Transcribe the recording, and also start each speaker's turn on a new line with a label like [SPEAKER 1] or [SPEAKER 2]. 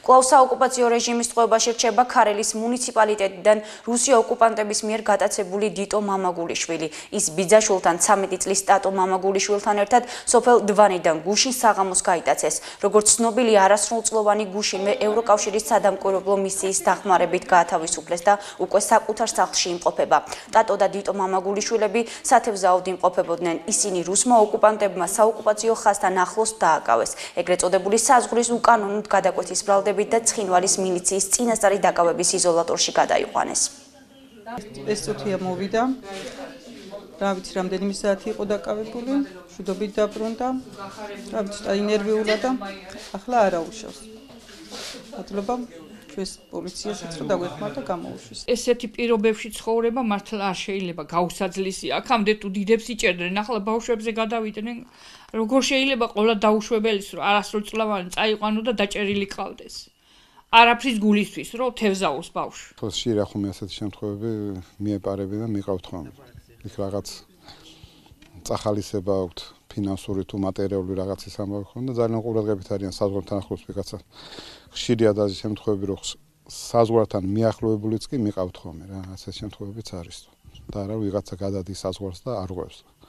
[SPEAKER 1] კვლავ საოკუპაციო რეჟიმის წყობაში რჩება ქარელის მუნიციპალიტეტიდან რუსი ოკუპანტების მიერ გატაცებული დიტო მამაგულიშვილი. ის ბიძაშვილთან 13 წლის ტატო მამაგულიშვილთან ერთად სოფელ დვანიდან გუშინ საღამოს გაიტაცეს. როგორც ცნობილი, არასრულწლოვანი გუშინვე ევროკავშირის სადამკვირვებლო მისიის დახმარებით გაათავისუფლეს და უკვე საკუთარ სახლში იმყოფება. ტატო და დიტო მამაგულიშვილები სათევზაოდ იმყოფებოდნენ. ისინი რუსმა ოკუპანტებმა საოკუპაციო ხაზთან ახლოს დააკავეს. ეგრეთ წოდებული საზღვრის უკანონოდ გადაკვეთის ბრალდებით და ცხინვალის მინიციის წინასწარი დაკავების იზოლატორში გადაიყვანეს.
[SPEAKER 2] ეს წუთია მოვიდა. რა ვიცი, რამდენიმე საათი იყო დაკავებული, მშვიდობით დაბრუნდა. რა ვიცი, დაინერვიულა და ახლა არა უშავს. მადლობა ჩვენს პოლიციასაც რომ დაგვეხმარდა გამოუშვეს.
[SPEAKER 3] ესეთი პირობებში ცხოვრება მართლა არ შეიძლება გაუსაძლისია. აქამდე თუ დიდებს იჭერდნენ, ახლა ბავშვებზე გადავიდნენ. როგორ შეიძლება ყოლა დაუშვებელის რომ არასრულწლოვანი წაიყვანო და დაჭერილი ყავდეს. არაფრის გულისთვის რომ თევზაოს ბავშვი.
[SPEAKER 4] ხშირია ხომ ასეთი შემთხვევები მიეპარებიან და მიყავთ ხომ. იქ რაღაც წახალისება აქვთ, ფინანსური თუ მატერიალური რაღაცის ამბავი ხომ და ძალიან ყურადღებით არიან საზღვართან ახლოს ვიღაცა. ხშირია და ეს შემთხვევები რომ საზღვართან მიახლოებულიც კი მიყავთ ხოლმე რა, ასეთი შემთხვევებიც არის. და არა ვიღაცა გადადის საზღვარს და არ ღვევს.